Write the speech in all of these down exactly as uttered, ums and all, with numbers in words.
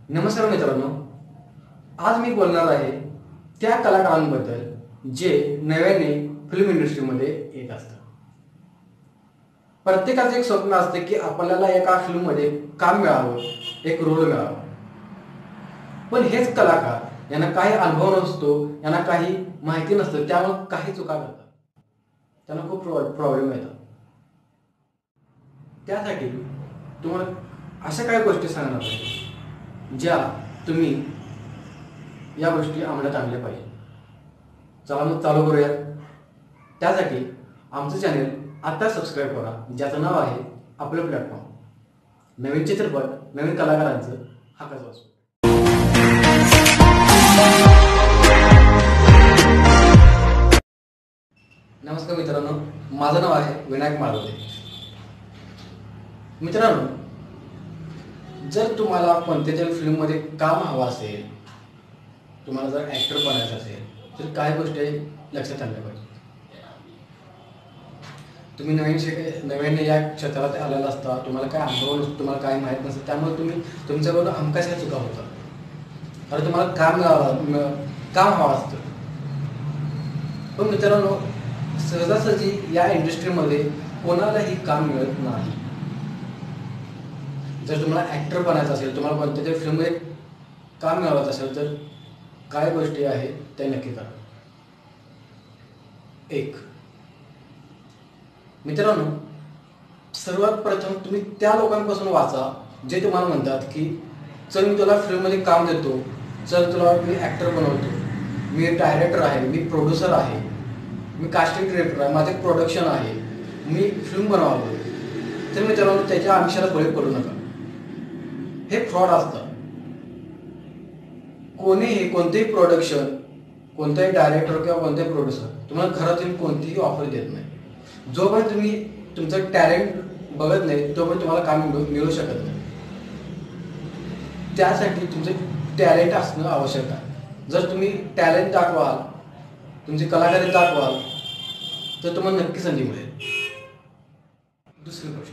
नमस्कार मित्रांनो, आज मी बोलणार आहे त्या कलाकारांबद्दल जे नव्याने फिल्म इंडस्ट्रीमध्ये येत असतात. प्रत्येकाचं एक स्वप्न असते की आपल्याला एका फिल्ममध्ये काम मिळावं, एक रोल मिळावा. पण हेच कलाकार यांना काही अनुभव नसतो, यांना काही माहिती नसतं, त्यामुळे काही चुका करतात, त्यांना खूप प्रॉब्लेम येतात. त्यासाठी तुम्हाला अशा काही गोष्टी सांगणार आहे ज्या तुम्ही या गोष्टी अंमलात आणल्या पाहिजे. चला मग चालू करूयात. त्यासाठी आमचं चॅनल आता सबस्क्राईब करा, ज्याचं नाव आहे आपलं प्लॅटफॉर्म. नवीन चित्रपट, नवीन कलाकारांचं हक्काचं वाचू. नमस्कार मित्रांनो, माझं नाव आहे विनायक माळवदे. मित्रांनो, जर तुम्हाला कोणत्या तरी फिल्ममध्ये काम हवं असेल, तुम्हाला जर ॲक्टर बनायचं असेल, तर काही गोष्टी लक्षात आणल्या पाहिजे. तुम्ही नवीन शिक नवीन या क्षेत्रात आलेला असता, तुम्हाला काय अनुभव नसतो, तुम्हाला काही माहीत नसतं, त्यामुळे तुम्ही तुमच्याकडून हमखास ह्या चुका होतात. कारण तुम्हाला काम मिळावं काम हवं असतं. पण मित्रांनो, सहजासहजी या इंडस्ट्रीमध्ये कोणालाही काम मिळत नाही. जर तुम्हाला ॲक्टर बनायचं असेल, तुम्हाला कोणत्या तरी फिल्ममध्ये काम मिळवायचं असेल, तर काय गोष्टी आहेत त्या नक्की करा. एक, मित्रांनो, सर्वात प्रथम तुम्ही त्या लोकांपासून वाचा जे तुम्हाला म्हणतात की चल मी तुला फिल्ममध्ये काम देतो, चल तुला मी ॲक्टर बनवतो, मी डायरेक्टर आहे, मी प्रोड्युसर आहे, मी कास्टिंग डिरेक्टर आहे, माझं प्रोडक्शन आहे, मी फिल्म बनवावं. तर मित्रांनो, त्याच्या आमिषाला बळी पडू नका. हे फ्रॉड असतं. कोणीही कोणतेही प्रोडक्शन, कोणताही डायरेक्टर किंवा कोणताही प्रोड्युसर तुम्हाला घरातून कोणतीही ऑफर देत नाही. जोपर्यंत तुम्ही तुमचं टॅलेंट बघत नाही, तोपर्यंत तुम्हाला काम मिळू मिळू शकत नाही. त्यासाठी तुमचं टॅलेंट असणं आवश्यक आहे. जर तुम्ही टॅलेंट दाखवाल, तुमची कलाकारी दाखवाल, तर तुम्हाला नक्की संधी मिळेल. दुसरी गोष्ट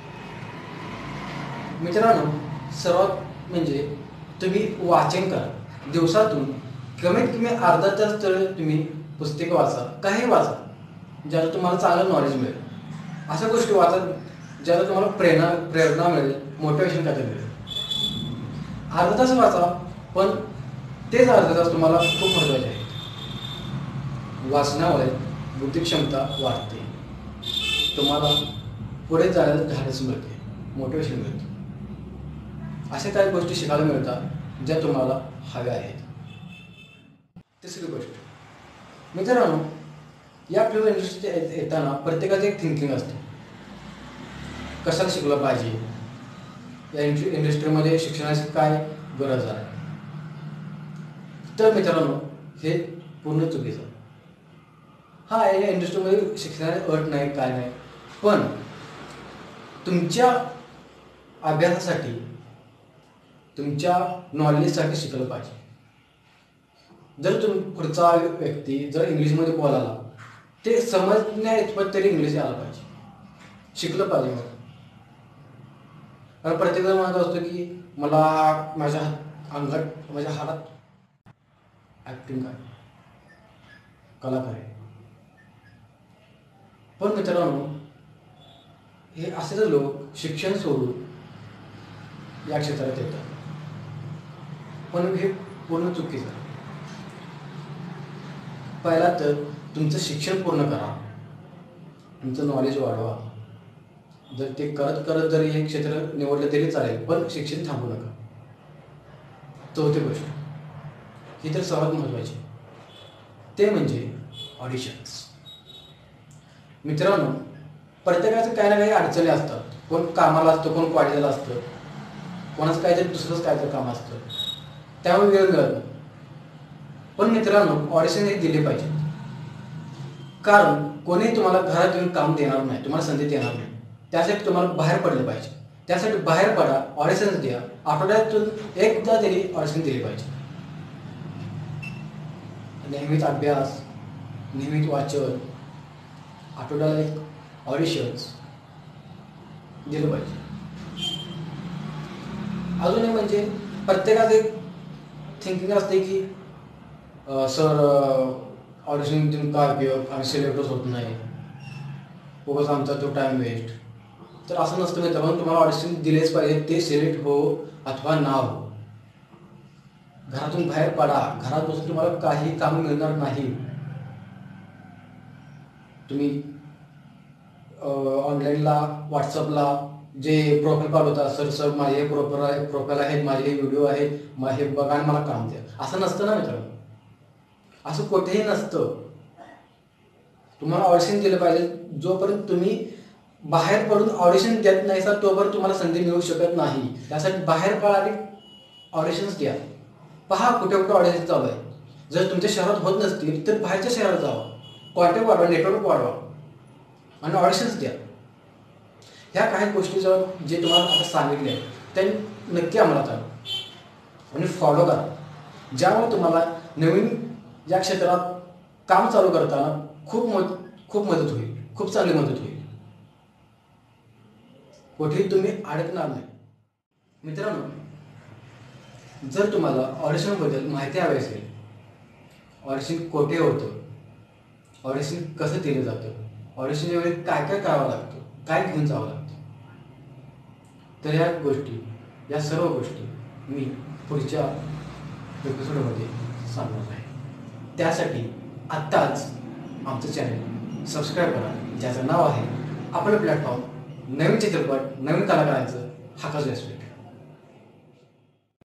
मित्रांनो, सर्वात म्हणजे तुम्ही वाचन करा. दिवसातून कमीत कमी अर्धा तास तर तुम्ही पुस्तकं वाचा, काही वाचा, ज्याला तुम्हाला चांगलं नॉलेज मिळेल. अशा गोष्टी वाचा ज्याला तुम्हाला प्रेरणा प्रेरणा मिळेल, मोटिवेशन काय मिळेल. अर्धा तास वाचा, पण तेच अर्धा तास तुम्हाला खूप महत्त्वाचे आहे. वाचनामुळे बुद्धिक्षमता वाढते, तुम्हाला पुढे जायला धाडस मिळते, मोटिवेशन मिळते. अशा काही गोष्टी शिकायला मिळतात ज्या तुम्हाला हव्या आहेत. तिसरी गोष्ट मित्रांनो, या फिल्म इंडस्ट्रीत येताना प्रत्येकाचं एक थिंकिंग असते. कशाला शिकलं पाहिजे, या इंडस्ट्रीमध्ये शिक्षणाची काय गरज आहे. तर मित्रांनो, हे पूर्ण चुकीचं आहे. हा, या इंडस्ट्रीमध्ये शिक्षणाची अट नाही, काय नाही, पण तुमच्या अभ्यासासाठी, तुमच्या नॉलेजसाठी शिकलं पाहिजे. जर तुम पुढचा व्यक्ती जर इंग्लिशमध्ये बोलायला, ते समजण्या इतपत तरी इंग्लिश आलं पाहिजे, शिकलं पाहिजे. मग कारण प्रत्येकजण म्हणत असतो की मला माझ्या अंगात, माझ्या हातात ॲक्टिंग आहे, कलाकार आहे. पण मित्रांनो, हे असे लोक शिक्षण सोडून या क्षेत्रात येतात, पण हे पूर्ण चुकीचं आहे. पहिला तर तुमचं शिक्षण पूर्ण करा, तुमचं नॉलेज वाढवा. जर ते करत करत जरी हे क्षेत्र निवडलं तरी चालेल, पण शिक्षण थांबू नका. चौथी गोष्ट, ही तर सर्वात महत्त्वाची, ते म्हणजे ऑडिशन्स. मित्रांनो, प्रत्येकाचं काही ना काही अडचणी असतात. कोण कामाला असतं, कोण कॉलेजला असतं, कोणाचं काहीतरी दुसरंच काहीतरी काम असतं, त्यामुळे वेळ मिळत नाही. पण मित्रांनो, ऑडिशन हे दिले पाहिजे. कारण कोणी तुम्हाला घरात येऊन काम देणार नाही, तुम्हाला संधी देणार नाही. त्यासाठी तुम्हाला बाहेर पडलं पाहिजे. त्यासाठी बाहेर पडा, ऑडिशन्स द्या. आठवड्यातून एकदा तरी ऑडिशन दिले पाहिजे. नेहमीच अभ्यास, नेहमीच वाचन, आठवड्याला एक ऑडिशन्स दिलं पाहिजे. अजून म्हणजे प्रत्येकाचं एक थिंकिंग असते की सर ऑडिशन देऊन काय उपयोग, आम्ही सिलेक्टच होत नाही, उगाच आमचा तो टाईम वेस्ट. तर असं नसतं मित्रांनो, तुम्हाला ऑडिशन दिलेच पाहिजे, ते सिलेक्ट हो अथवा ना हो. घरातून बाहेर पडा, घरात बसून तुम्हाला काही काम मिळणार नाही. तुम्ही ऑनलाईनला व्हॉट्सअपला जे प्रोफाईल पाठवता, सर सर माझे हे प्रोफाईल प्रोफाईल आहेत, माझे हे व्हिडिओ आहेत, हे बघा आणि मला काम द्या, असं नसतं ना मित्रांनो. असं कुठेही नसतं. तुम्हाला ऑडिशन दिलं पाहिजे. जोपर्यंत तुम्ही बाहेर पडून ऑडिशन देत नाही सर, तोपर्यंत तुम्हाला संधी मिळू शकत नाही. त्यासाठी बाहेर पडा आणि ऑडिशन्स द्या. पहा कुठे कुठे ऑडिशन चालू आहे. जर तुमच्या शहरात होत नसतील तर बाहेरच्या शहरात जावा, कॉन्टॅक्ट वाढवा, नेटवर्क वाढवा आणि ऑडिशन्स द्या. ह्या काही गोष्टी जे तुम्हाला आता सांगितले ते नक्की अंमलात आणा आणि फॉलो करा, ज्यामुळे तुम्हाला नवीन या क्षेत्रात काम चालू करताना खूप मद खूप मदत होईल, खूप चांगली मदत होईल. कुठेही तुम्ही अडकणार नाही. मित्रांनो, जर तुम्हाला ऑडिशनबद्दल माहिती हवी असेल, ऑडिशन कोठे होतं, ऑडिशन कसं दिलं जातं, ऑडिशनच्या वेळी काय काय करावं लागतं, काय घेऊन जावं लागतं, तर या गोष्टी या सर्व गोष्टी मी पुढच्या एपिसोडमध्ये सांगणार आहे. त्यासाठी आत्ताच आमचं चॅनल सबस्क्राईब करा, ज्याचं नाव आहे आपलं प्लॅटफॉर्म नवीन चित्रपट नवीन कलाकारांचं हक्काचं व्यासपीठ.